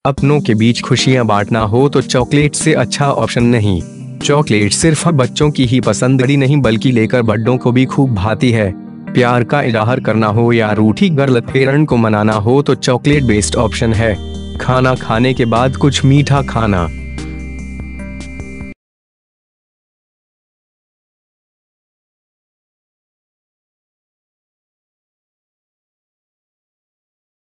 अपनों के बीच खुशियां बांटना हो तो चॉकलेट से अच्छा ऑप्शन नहीं। चॉकलेट सिर्फ बच्चों की ही पसंदगी नहीं बल्कि लेकर बड़ों को भी खूब भाती है। प्यार का इजहार करना हो या रूठी गर्ल पेरेंट को मनाना हो तो चॉकलेट बेस्ट ऑप्शन है। खाना खाने के बाद कुछ मीठा खाना।